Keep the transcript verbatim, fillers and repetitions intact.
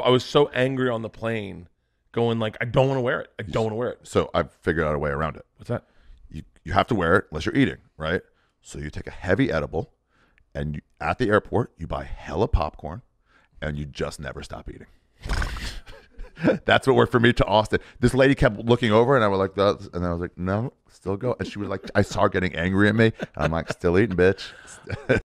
I was so angry on the plane, going like, I don't want to wear it. I don't want to wear it. So I've figured out a way around it. What's that? You you have to wear it unless you're eating, right? So you take a heavy edible, and you, at the airport, you buy hella popcorn, and you just never stop eating. That's what worked for me to Austin. This lady kept looking over, and I was like, that, and I was like, no, still go. And she was like, I saw her getting angry at me. And I'm like, still eating, bitch.